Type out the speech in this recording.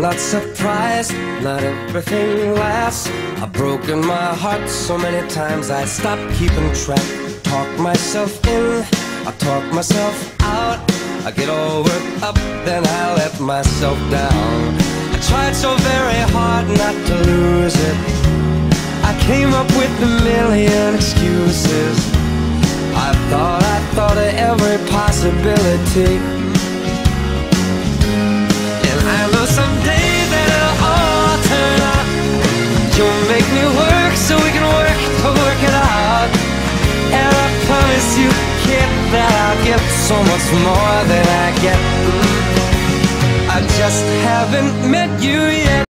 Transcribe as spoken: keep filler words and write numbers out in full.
not surprised, not everything lasts. I've broken my heart so many times I stopped keeping track. Talk myself in, I talk myself out. I get all worked up, then I let myself down. I tried so very hard not to lose it. I came up with a million excuses. I thought, I thought of every possibility. And I know someday that it'll all turn out. You'll make me work so we can work to work it out. And I promise you, kid, that I'll get so much more than I get. I just haven't met you yet.